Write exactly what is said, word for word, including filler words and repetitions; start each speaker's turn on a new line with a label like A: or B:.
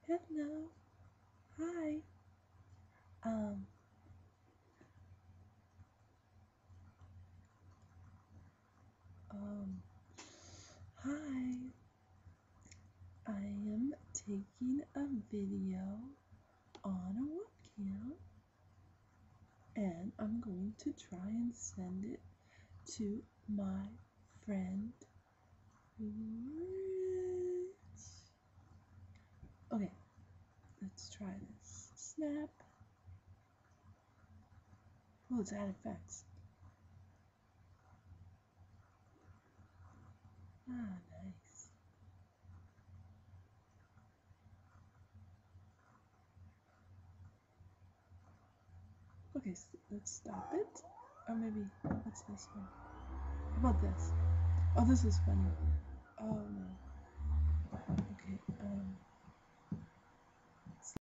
A: Hello. Hi. Um, um, hi. I am taking a video on a webcam and I'm going to try and send it to my friend Rich. Okay, let's try this. Snap. Oh, it's add effects. Ah, nice. Okay, so let's stop it. Or maybe, what's this one? How about this? Oh, this is funny. Oh no. Okay, um.